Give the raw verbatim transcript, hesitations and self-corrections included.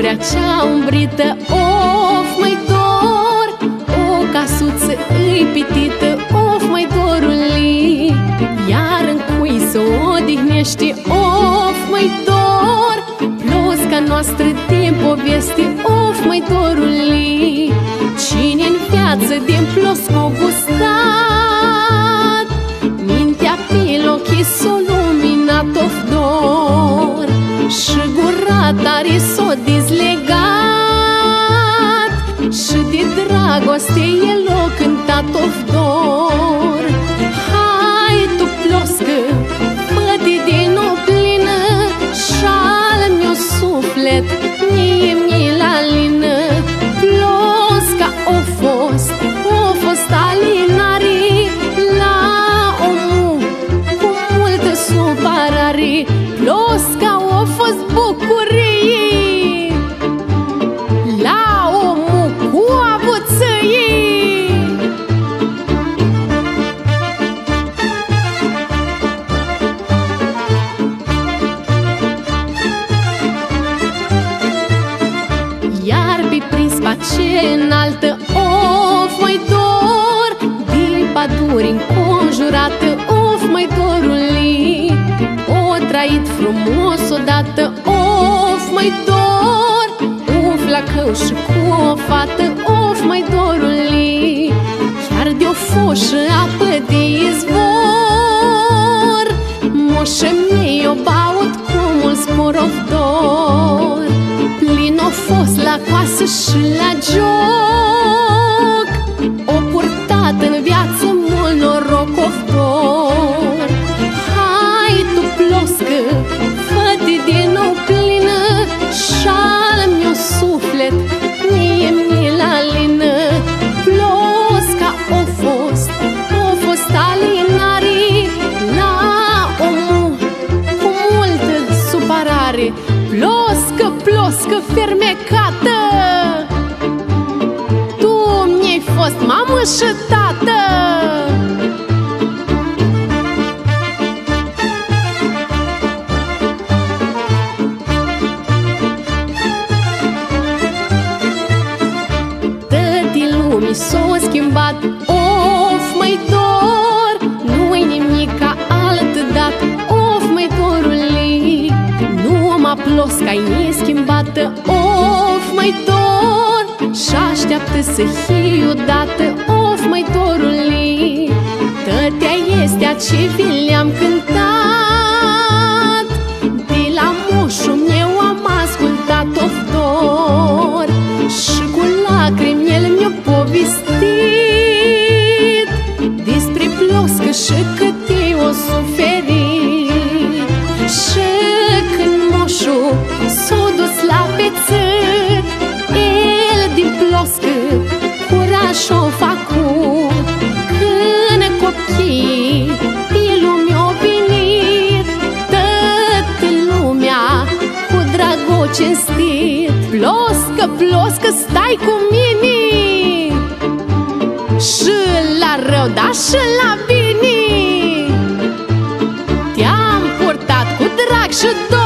curea cea umbrită, of, măi dor. O casuță îi pitită, of, măi dorului. Iar în cui se odihnește, of, măi dor. Plosca noastră din poveste, of, măi dorului. Cine-n viață din ploscă o gustat, mintea pe ochii s-o luminat, of, dor. Și gura tare s-o dezlegat, și de dragoste el o cântat, of, dor. Hai tu ploscă, fă-te din o plină, și-al-mi-o suflet, mie-mi la lină. Plosca o fost, o fost alinare la omul cu multă supărare. Plosca o fost bucurie la omul cu avuție. Iar pe prispa ce înaltă, of, măi dor. Din păduri înconjurată, of, măi dorului. O trăit frumos odată, of, măi dor. Un flacău și cu o fată, of, măi dorului. Chiar de-o foșă apă de izvor, moșă mei o baut cu mult spor, of, dor. Plin o fost la coasă și la joc, o purtat în viață mult noroc, of, dor. Hai tu ploscă, fă-te din nou plină, și-al-mi-o suflet, mie-mi la lină. Plosca o fost, o fost alinare la omul cu multă supărare. Ploscă, ploscă fermecată, tu mi-ai fost mamă și tată. Tătii lumii s-o schimbat, of, măi dor. Nu-i nimica alt dat, of, măi dorului. Numai plosca-i neschimbată, of, măi dor. Și-așteaptă să fie odată, of, măi dorului. Tătea este a ce vi le-am cântat, de la moșul meu am ascultat, of, dor. Și cu lacrimi el mi-a povestit despre ploscă și cât eu o suferit. Și când moșul s-a dus la pețăr, el din ploscă curaj o făcut. Când copiii pe lume au venit, toată lumea cu drag o cinstit. Ploscă, ploscă, stai cu mine, și la rău, da, și la bine. Te-am purtat cu drag și dor.